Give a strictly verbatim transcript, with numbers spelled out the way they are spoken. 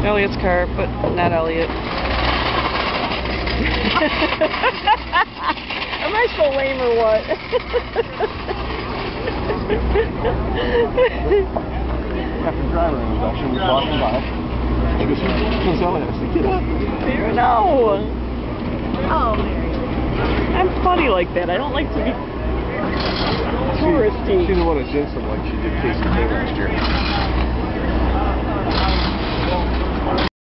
Elliott's car, but not Elliott. Am I so lame or what? After driver introduction, we was walking by. She goes, "Where's Elliott?" I said, "Get up." You know. Oh, I'm funny like that. I don't like to be touristy. She, she didn't want to jinx him like she did Casey King last year.